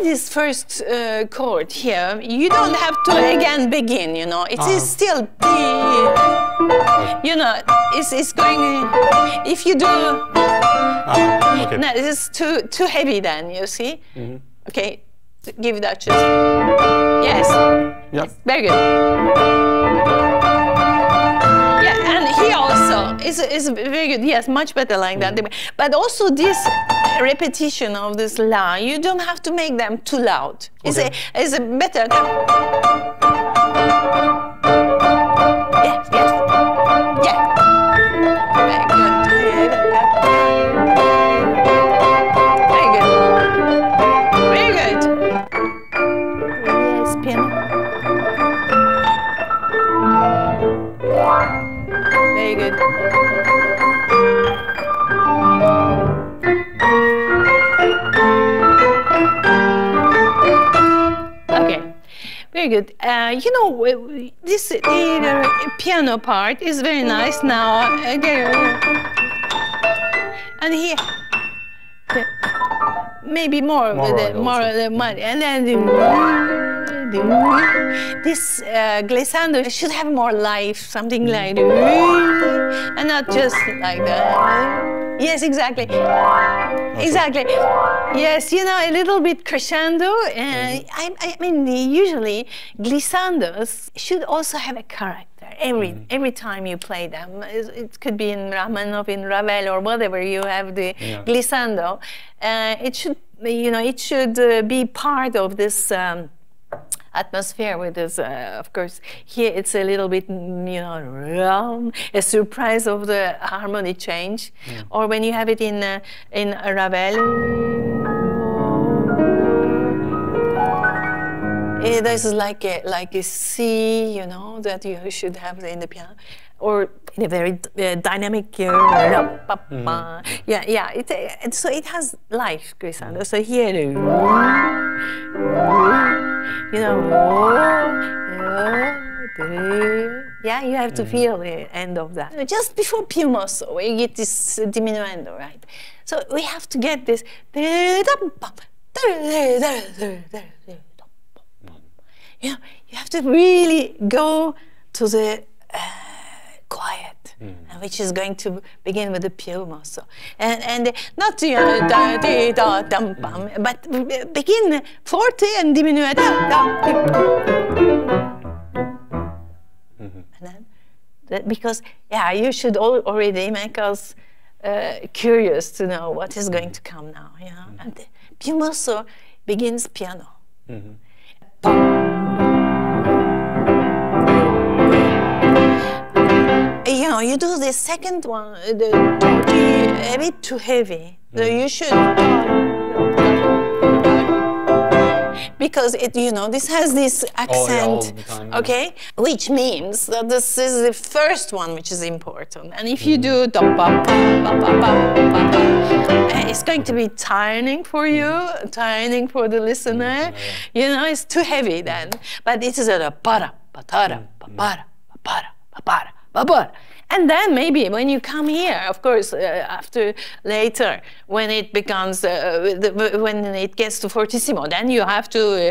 this first chord here, you don't have to again begin, you know. It is still D. You know, it's going, if you do, okay. no, this is too heavy then, you see? Okay, give it that just, yes. Yep. Very good. Yeah, and here also is very good. Yes, much better like that. But also this repetition of this la, you don't have to make them too loud. Okay. It's a better. Yes, yes, yeah. Very good. Very good. Very good. Yes, piano. Very good. Okay, very good. You know, this piano part is very nice now. And here, maybe more and then this glissando should have more life, something like, and not just like that. Yes, exactly. Exactly. Yes, you know, a little bit crescendo. I mean, usually glissandos should also have a character. Every time you play them, it could be in Rachmaninoff, in Ravel, or whatever. You have the glissando. It should, you know, it should be part of this. Atmosphere with this, of course, here it's a little bit, you know, a surprise of the harmony change, or when you have it in Ravel, this is like a C, you know, that you should have in the piano, or in a very dynamic, so it has life, glissando. So here, you know, yeah, you have to feel the end of that. Just before più mosso, we get this diminuendo, right? So we have to get this. You know, you have to really go to the quiet, which is going to begin with the più mosso, and not but begin forte and diminuendo, and then because you should already make us curious to know what is going to come now, you know. And the più mosso begins piano. You know, you do the second one, a bit too heavy. So you should, because it, you know, this has this accent, okay, which means that this is the first one which is important. And if you do it's going to be tiring for you, tiring for the listener. You know, it's too heavy then. But it is a para, patara, papara, papara, papara, papara. And then maybe when you come here, of course, after later, when it becomes, when it gets to fortissimo, then you have to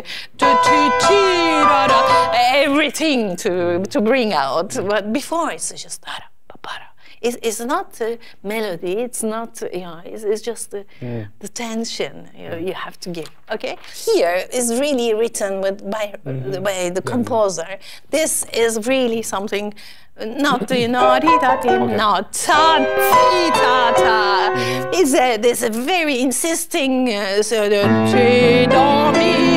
everything to bring out. But before it's just it's not a melody. It's not, you know, it's just the tension you have to give. Okay, here is really written by the composer. This is really something. Not not ta ta. There's a very insisting sort of ta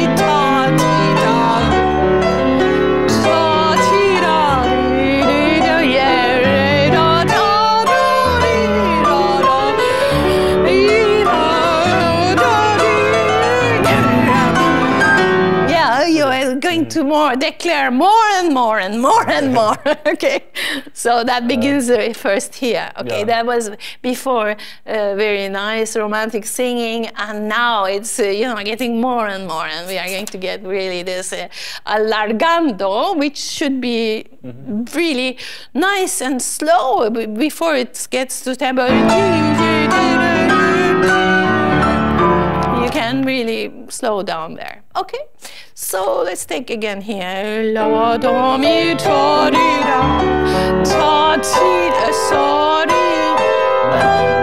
going to declare more and more and more and more. Okay, so that begins first here. Okay, that was before very nice romantic singing, and now it's you know, getting more and more, and we are going to get really this allargando, which should be really nice and slow before it gets to tempo. you can really slow down there. Okay, so let's take again here. La, do, mi, fa, di, da, ta, ti, da, sa, di.